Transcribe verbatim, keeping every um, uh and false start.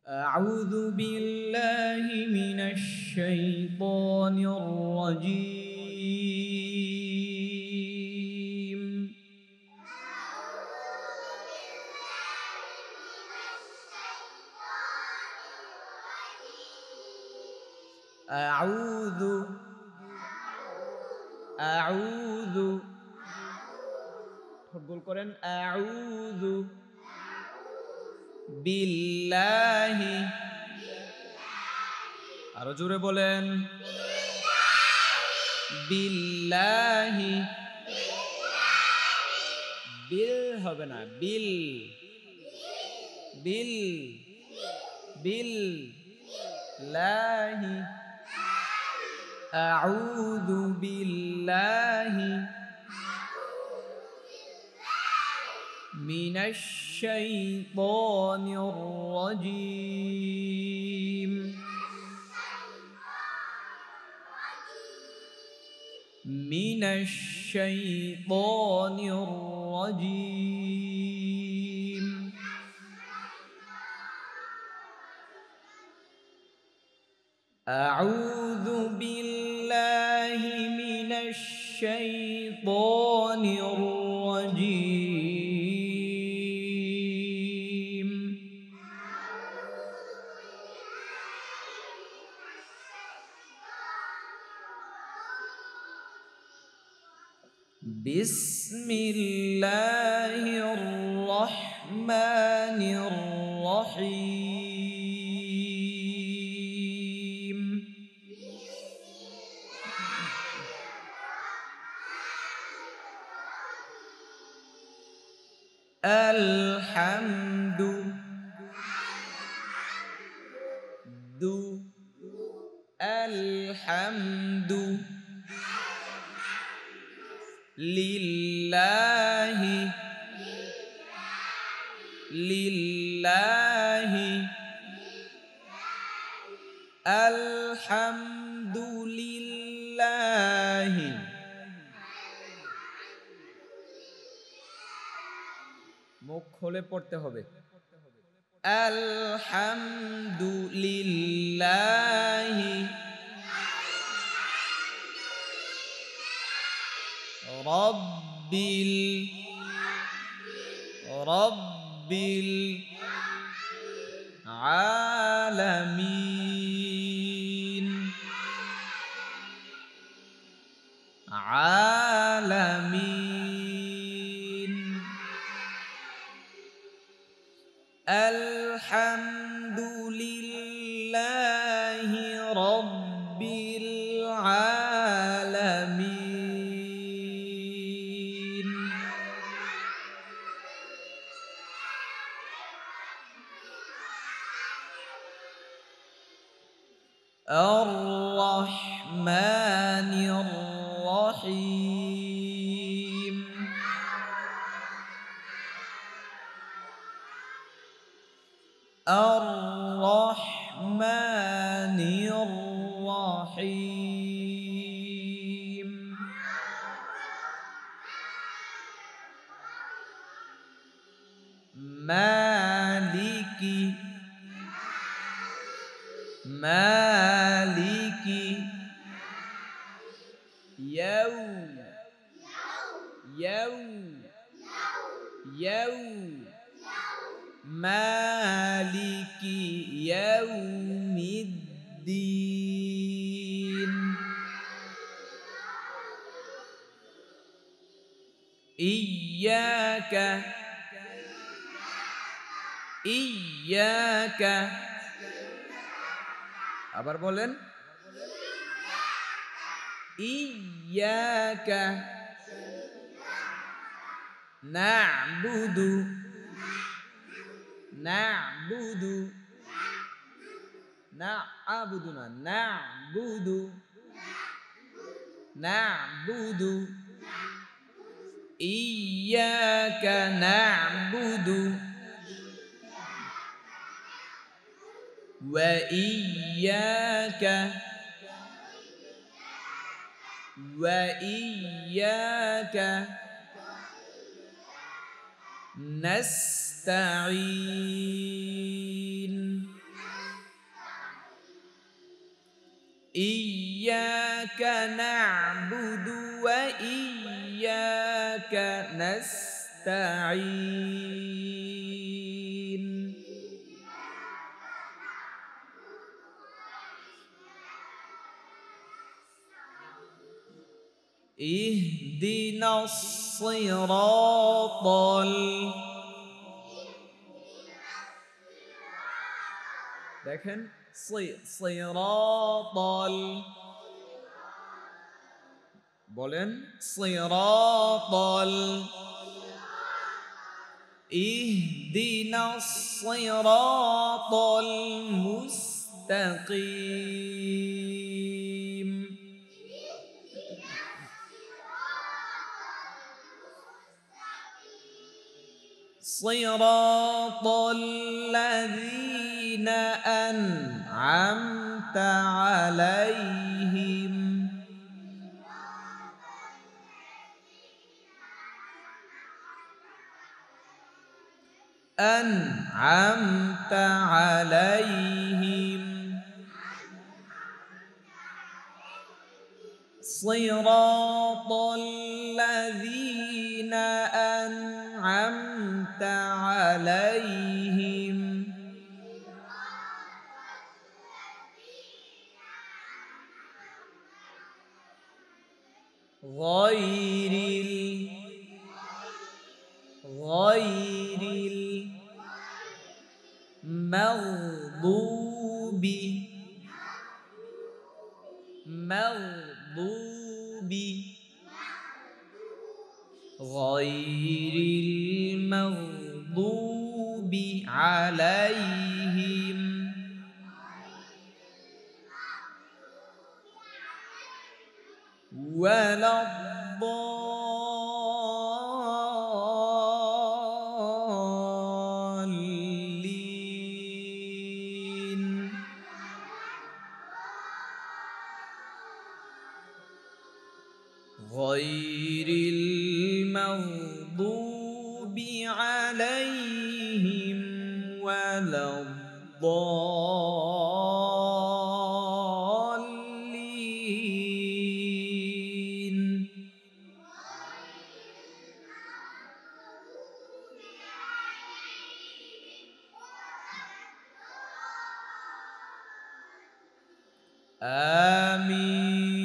أعوذ بالله من الشيطان الرجيم أعوذ أعوذ ঠোঁট করেন أعوذ বিল্লাহি আরো জোরে বলেন বিল্লাহি বিল হবে না বিল বিল বিল লাহি আউযু বিল্লাহি মিনাশ শাইতানির রাজীম মিনাশ শাইতানির রাজীম আউযু বিল্লাহি মিনাশ শাইতানির রাজীম বিসমিল্লাহির রহমানির রহিম আলহামদু দু আলহামদু লিল্লাহি লিল্লাহি আলহামদুলিল্লাহি মুখ খুলে পড়তে হবে আলহামদুলিল্লাহি রব্বিল রব্বিল আলামিন আলামিন আলহামদুলিল্লাহি রব্বিল আলামিন আর-রহমানির রহিম আর-রহমানির রহিম মালিকি মালিকি ইয়াউ ইয়াউ ইয়াউ মালিকি ইয়াউমিদ্দিন ইয়াকা ইয়াকা আবার বলেন ইয়াকা না'বুদু না'বুদু না'বুদু না না'বুদু না'বুদু ইয়াকা না'বুদু ওয়া ইয়াকা ওয়া ইয়াকা নাস্তাঈন إياك نعبد وإياك نستعين اهدنا الصراط দেখেন صراط বলেন صراط اهدنا الصراط المستقيم صراط الذين أنعمت عليهم أنعمت عليهم صراط الذين أنعمت عليهم غير ال غير المغضوب مغضوب غير المغضوب عليهم ولا الضالين غير المغضوب عليهم ولا الضالين آمين